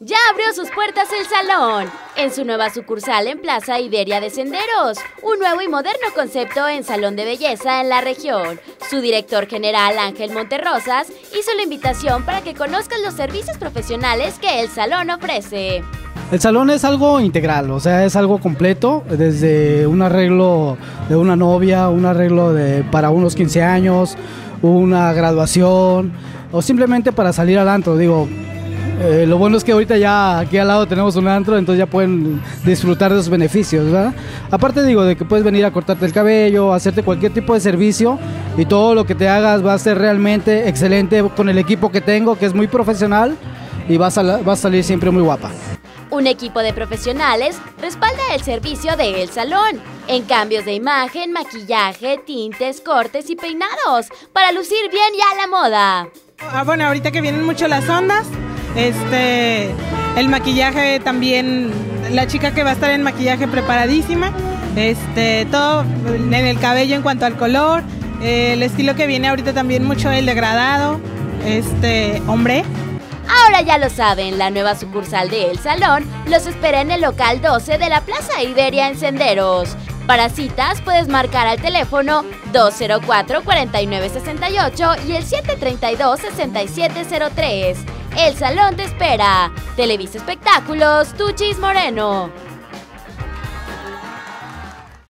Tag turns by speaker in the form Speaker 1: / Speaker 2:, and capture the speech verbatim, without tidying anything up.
Speaker 1: Ya abrió sus puertas el salón, en su nueva sucursal en Plaza Iberia de Senderos, un nuevo y moderno concepto en salón de belleza en la región. Su director general, Ángel Monterrosas, hizo la invitación para que conozcas los servicios profesionales que el salón ofrece.
Speaker 2: El salón es algo integral, o sea, es algo completo, desde un arreglo de una novia, un arreglo de, para unos quince años, una graduación, o simplemente para salir al antro, digo. Eh, lo bueno es que ahorita ya aquí al lado tenemos un antro, entonces ya pueden disfrutar de esos beneficios, ¿verdad? Aparte digo de que puedes venir a cortarte el cabello, hacerte cualquier tipo de servicio y todo lo que te hagas va a ser realmente excelente con el equipo que tengo, que es muy profesional y vas a, vas a salir siempre muy guapa.
Speaker 1: Un equipo de profesionales respalda el servicio de El Salón en cambios de imagen, maquillaje, tintes, cortes y peinados para lucir bien y a la moda.
Speaker 3: Ah, bueno, ahorita que vienen mucho las ondas, este, el maquillaje también, la chica que va a estar en maquillaje preparadísima, este, todo en el cabello en cuanto al color, eh, el estilo que viene ahorita también mucho el degradado, este, hombre.
Speaker 1: Ahora ya lo saben, la nueva sucursal de El Salón los espera en el local doce de la Plaza Iberia en Senderos. Para citas puedes marcar al teléfono dos cero cuatro, cuarenta y nueve sesenta y ocho y el siete treinta y dos, sesenta y siete cero tres. El Salón te espera. Televisa Espectáculos, Tuchis Moreno.